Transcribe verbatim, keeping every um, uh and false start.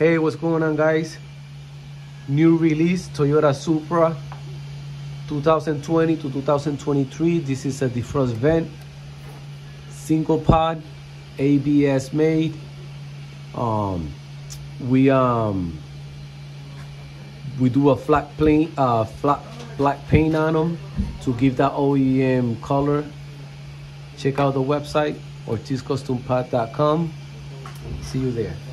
Hey, what's going on, guys? New release Toyota Supra twenty twenty to two thousand twenty-three. This is a defrost vent, single pod, A B S made. Um, we um we do a flat paint, uh, flat black paint on them to give that O E M color. Check out the website ortiz custom pod dot com. See you there.